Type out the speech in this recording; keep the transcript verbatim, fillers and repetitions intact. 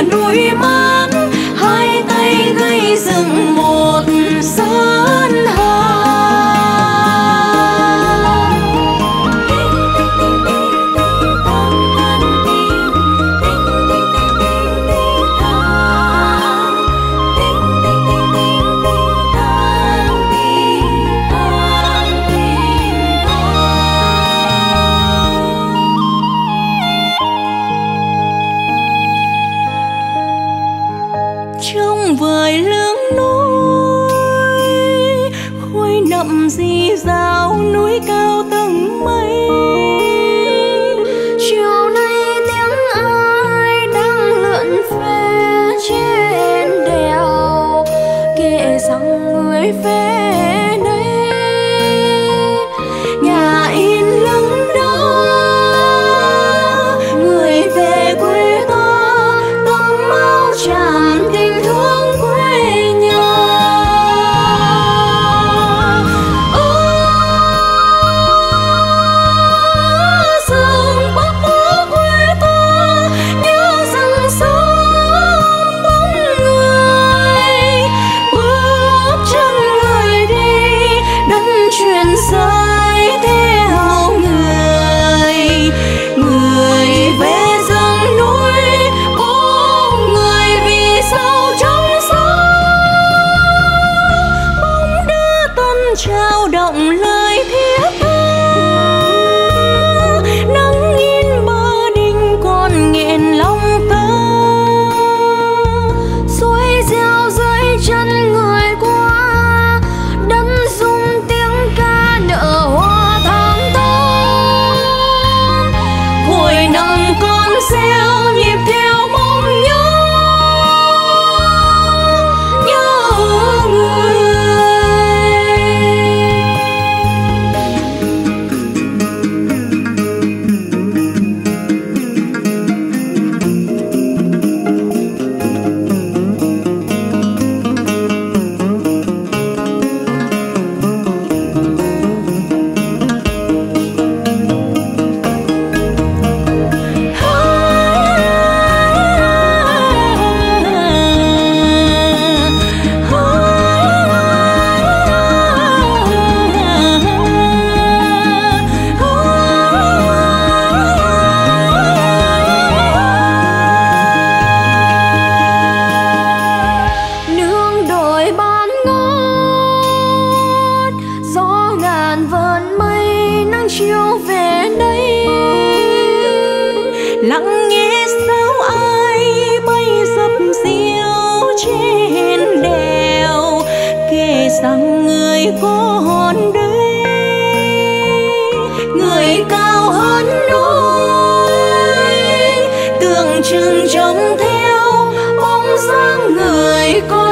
tựa núi mát, hai tay gây dựng một sơn hà. Trong vời lưng núi khói nậm rì rào, núi cao tầng mây. Chiều nay tiếng ai đang lượn về trên đèo, kể rằng người về đây nhà in lưng đó, người về quê ta tấm áo tràm tình thương quê nhà. Rừng Bắc Bó quê ta nhớ rằng sớm bóng người, bước chân người đi đất truyền dài theo người. Người về rừng núi, ô người vì sao trong gió bóng đưa tân trao động lời thiết tha. Nắng in bờ đình còn nghẹn lòng ta, suối reo dưới chân người qua, đất rung tiếng ca nở hoa tháng tám. Hồi nằm con reo nhịp theo mong nhớ, nhớ người. Nương đồi ban ngát, gió ngàn vờn mây, nắng chiều về đây. Lặng nghe sao ai bay dập dìu trên đèo, kể rằng người còn đây, người cao hơn núi, tưởng chừng trông theo bóng dáng người con.